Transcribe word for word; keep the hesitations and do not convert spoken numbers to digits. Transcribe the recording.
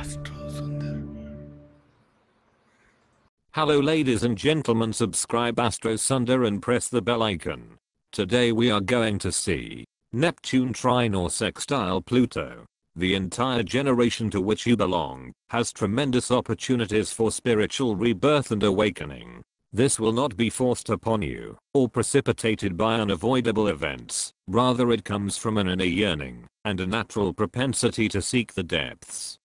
Hello ladies and gentlemen, subscribe Astro Sunder and press the bell icon. Today we are going to see Neptune trine or sextile Pluto. The entire generation to which you belong has tremendous opportunities for spiritual rebirth and awakening. This will not be forced upon you or precipitated by unavoidable events. Rather, it comes from an inner yearning and a natural propensity to seek the depths.